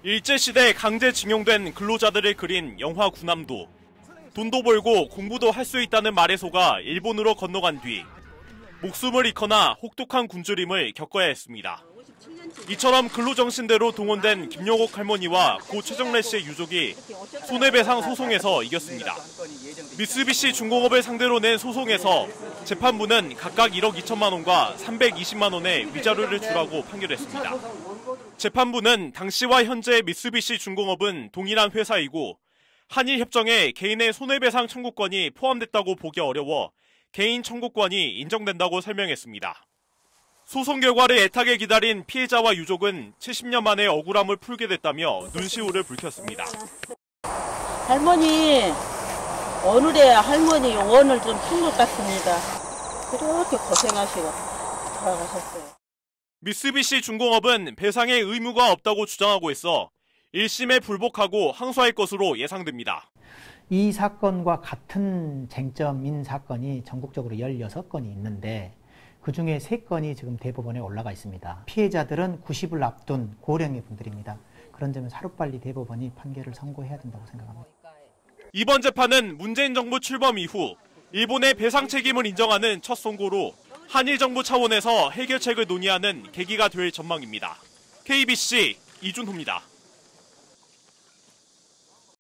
일제시대 강제징용된 근로자들을 그린 영화 군함도. 돈도 벌고 공부도 할 수 있다는 말에 속아 일본으로 건너간 뒤 목숨을 잃거나 혹독한 굶주림을 겪어야 했습니다. 이처럼 근로정신대로 동원된 김용옥 할머니와 고 최정래 씨의 유족이 손해배상 소송에서 이겼습니다. 미쓰비시 중공업을 상대로 낸 소송에서 재판부는 각각 1억 2천만 원과 320만 원의 위자료를 주라고 판결했습니다. 재판부는 당시와 현재 미쓰비시 중공업은 동일한 회사이고 한일 협정에 개인의 손해배상 청구권이 포함됐다고 보기 어려워 개인 청구권이 인정된다고 설명했습니다. 소송 결과를 애타게 기다린 피해자와 유족은 70년 만에 억울함을 풀게 됐다며 눈시울을 붉혔습니다. 할머니, 오늘의 할머니 영혼을 좀 푼 것 같습니다. 그렇게 고생하시고 돌아가셨어요. 미쓰비시 중공업은 배상의 의무가 없다고 주장하고 있어 1심에 불복하고 항소할 것으로 예상됩니다. 이 사건과 같은 쟁점인 사건이 전국적으로 16건이 있는데 그중에 3건이 지금 대법원에 올라가 있습니다. 피해자들은 90을 앞둔 고령의 분들입니다. 그런 점에서 하루빨리 대법원이 판결을 선고해야 된다고 생각합니다. 이번 재판은 문재인 정부 출범 이후 일본의 배상 책임을 인정하는 첫 선고로 한일 정부 차원에서 해결책을 논의하는 계기가 될 전망입니다. KBC 이준호입니다.